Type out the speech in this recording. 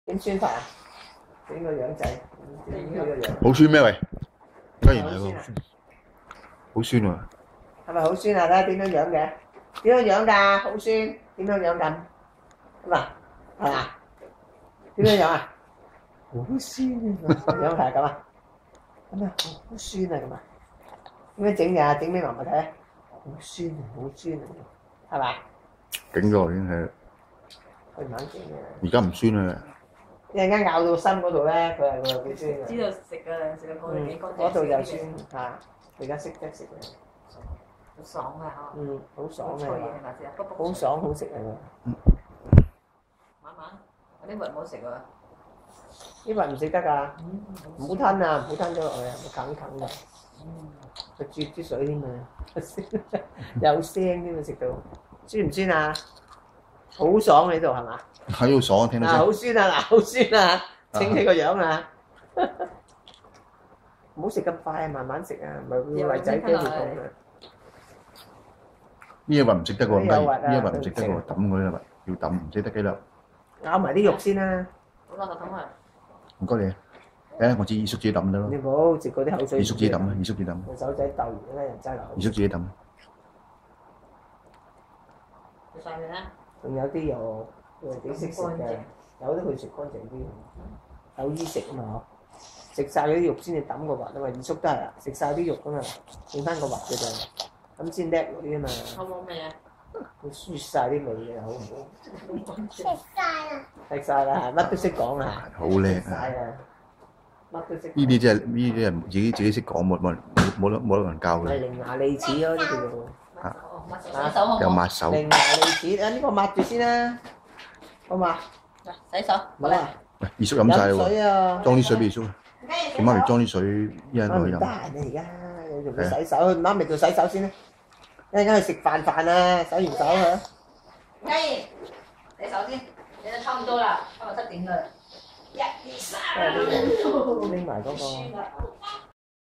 點酸法啊？整個樣仔，整佢個樣。 好酸咩喂？居然係喎， 好酸啊！ 好酸喎！ 係咪好酸啊？睇下點樣樣嘅？點樣樣㗎？好酸，點樣樣咁？咁啊，係嘛？點樣樣啊？好酸啊！樣係咁啊？咁啊，好酸啊咁啊？點樣整㗎？整俾媽媽睇啊！好酸啊，好酸啊，係嘛？ 整咗已經係， 佢唔肯整嘅。 而家唔酸啦。 一陣間咬到心嗰度咧，佢係會酸嘅。 知道食㗎，食到嗰度幾乾淨。 嗰度又酸嚇，而家識得食嘅。 好爽啊！嗬。 嗯，好爽脆嘅， 嘅咪先，卜卜好爽好食啊！ 慢慢，嗰啲核唔好食喎。 呢核唔食得㗎，唔好吞啊！唔好吞咗落去啊，會啃㗎。佢啜啲水添啊，有聲添啊！食到酸唔酸啊？好爽喺度係嘛？ 喺度爽，聽到聲。 好酸啊！嗱，好酸啊！整你個樣啊！唔好食咁快啊，慢慢食啊，唔係會胃仔驚會痛啊！ 呢一核唔食得喎， 呢有核啊呢一核唔食得喎，抌嗰啲核要抌，唔食得幾粒。 咬埋啲肉先啦。 好啦，就抌佢。 唔該你。誒，我知二叔自己抌得咯。 你唔好食嗰啲口水。 二叔自己抌啊！二叔自己抌。 用手仔鬥完咧，人擠落二叔自己抌。 食晒佢啦。 仲有啲肉，佢哋幾識食嘅，有得佢食乾淨啲，有衣食啊嘛嗬。食晒嗰啲肉先至抌個核啊嘛，二叔都係啊，食晒啲肉噶嘛，剩翻個核嘅啫，咁先叻嗰啲啊嘛。 好冇味啊？ 佢輸晒啲味嘅，好唔好？ 食晒啦！ 食晒啦，乜都識講啊！ 好叻食晒啊！ 啊！乜都識講。 呢啲真係呢啲係自己識講，冇得人教係嘅。 伶牙俐齒咯，呢叫做。 洗手好唔好？ 又抹手。 伶牙俐齒啊！呢個抹住先啦，好嘛？ 嗱，洗手。 冇啊！ 喂，二叔飲晒飲水喎， 啊！ 裝啲水俾二叔。叫媽咪裝啲水，一人落去媽咪得閒飲。 啊而家，你仲要洗手？媽咪做洗手先啦。一陣間去食飯啊，洗完手啊。 嘉怡，洗手先，你都差唔多啦，差唔多7點啦。1、2、3。 拎埋嗰個。